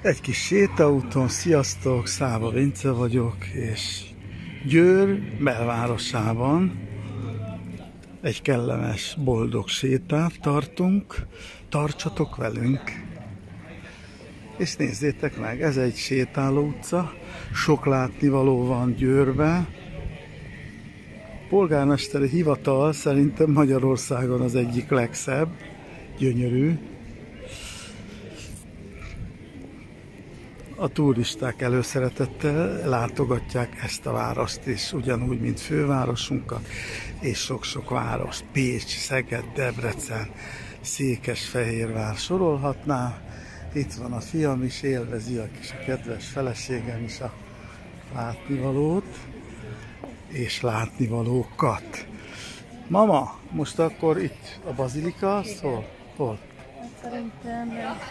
Egy kis sétaúton, sziasztok, Száva Vince vagyok, és Győr belvárosában egy kellemes, boldog sétát tartunk, tartsatok velünk! És nézzétek meg, ez egy sétáló utca, sok látnivaló van Győrben. Polgármesteri hivatal szerintem Magyarországon az egyik legszebb, gyönyörű. A turisták előszeretettel látogatják ezt a várost is, ugyanúgy, mint fővárosunkat, és sok-sok város, Pécs, Szeged, Debrecen, Székesfehérvár sorolhatnám. Itt van a fiam is, élvezi a kis kedves feleségem is a látnivalót és látnivalókat. Mama, most akkor itt a bazilika, hol? Hol? Szerintem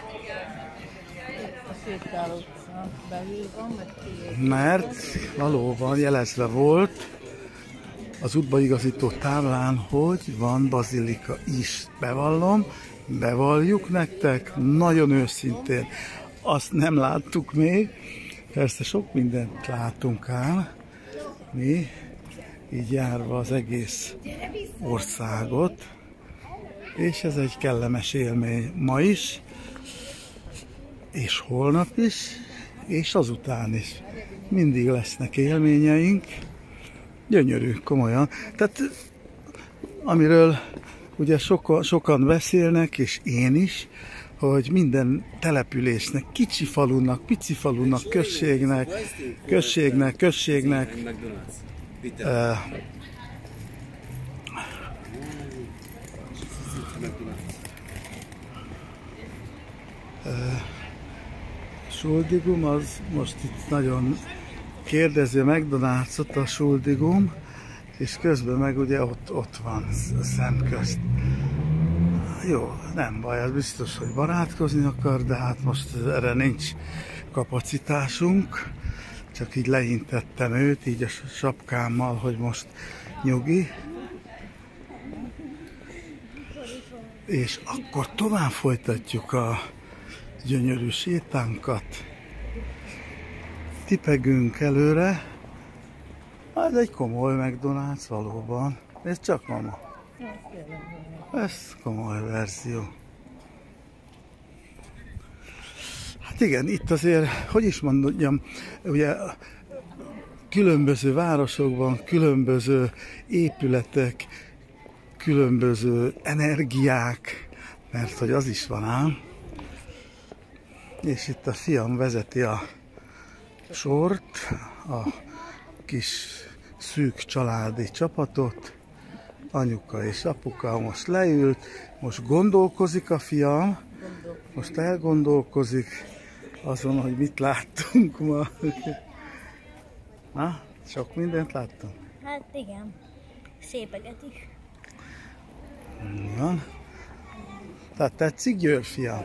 a sétáló utca belül van, vagy kívül. Mert valóban jelezve volt az útbaigazító táblán, hogy van bazilika is. Bevallom, bevalljuk nektek, nagyon őszintén. Azt nem láttuk még, persze sok mindent látunk ám, mi így járva az egész országot, és ez egy kellemes élmény ma is, és holnap is, és azután is. Mindig lesznek élményeink, gyönyörű, komolyan. Tehát amiről ugye sokan beszélnek, és én is, hogy minden településnek, kicsi falunak, pici falunak, községnek, Schuldigum, az most itt nagyon kérdezi a McDonald's-ot a Schuldigum, és közben meg ugye ott van szemközt. Jó, nem baj, az biztos, hogy barátkozni akar, de hát most erre nincs kapacitásunk. Csak így leintettem őt, így a sapkámmal, hogy most nyugi. És akkor tovább folytatjuk a gyönyörű sétánkat. Tipegünk előre. Ez egy komoly McDonald's valóban. Ez csak mama. Ez komoly verzió. Hát igen, itt azért, hogy is mondjam, ugye különböző városokban különböző épületek, különböző energiák, mert hogy az is van ám. És itt a fiam vezeti a sort, a kis szűk családi csapatot. Anyuka és apuka most leült, most gondolkozik a fiam, most elgondolkozik azon, hogy mit láttunk ma. Na, sok mindent láttunk? Hát igen, szépeket is. Ja. Tehát tetszik Győr, fiam?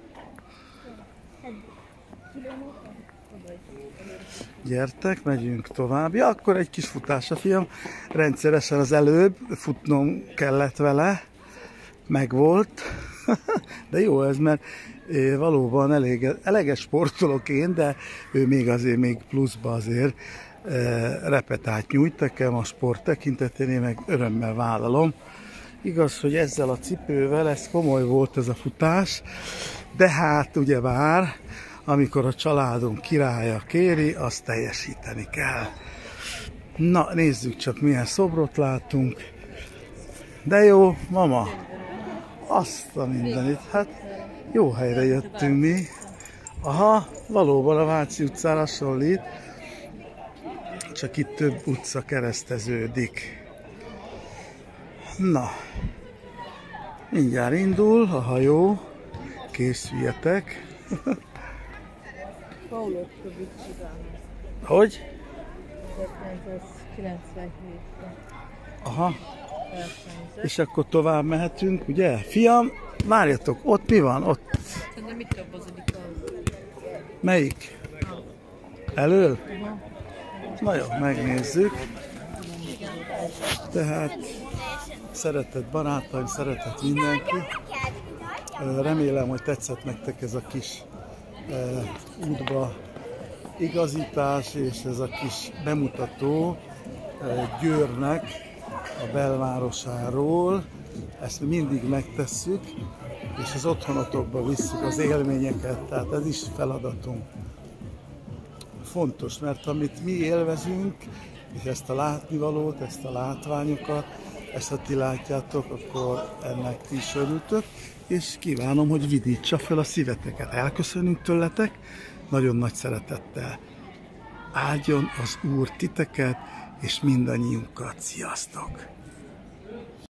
Gyertek, megyünk tovább. Ja, akkor egy kis futás a fiam. Rendszeresen az előbb futnom kellett vele. Megvolt. De jó ez, mert valóban eleges sportolok én, de ő még azért még pluszba azért repetát nyújt nekem a sport tekintetén, én meg örömmel vállalom. Igaz, hogy ezzel a cipővel ez komoly volt ez a futás, de hát ugyebár amikor a családunk királya kéri, azt teljesíteni kell. Na, nézzük csak, milyen szobrot látunk. De jó, mama, azt a mindenit, hát jó helyre jöttünk mi. Aha, valóban a Váci utcára hasonlít, csak itt több utca kereszteződik. Na, mindjárt indul a hajó, készüljetek. Hogy? 1997-ben. Aha. És akkor tovább mehetünk, ugye? Fiam, várjatok, ott mi van? Ott. Szerintem itt a bazilika. Melyik? Elől? Na jó, megnézzük. Tehát szeretett barátaim, szeretett mindenki. Remélem, hogy tetszett nektek ez a kis útba igazítás, és ez a kis bemutató Győrnek a belvárosáról. Ezt mi mindig megtesszük, és az otthonotokba visszük az élményeket, tehát ez is feladatunk. Fontos, mert amit mi élvezünk, és ezt a látnivalót, ezt a látványokat, ezt ha ti látjátok, akkor ennek ti is örültök, és kívánom, hogy vidítsa fel a szíveteket. Elköszönünk tőletek, nagyon nagy szeretettel. Áldjon az Úr titeket, és mindannyiunkat. Sziasztok!